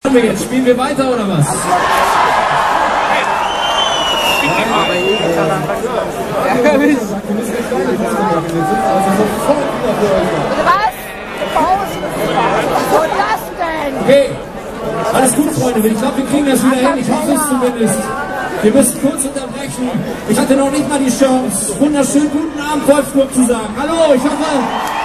Jetzt spielen wir weiter oder was? Okay, alles gut, Freunde. Ich glaube, wir kriegen das wieder hin. Ich hoffe es zumindest. Wir müssen kurz unterbrechen. Ich hatte noch nicht mal die Chance, wunderschönen guten Abend, Wolfsburg zu sagen. Hallo, ich hoffe...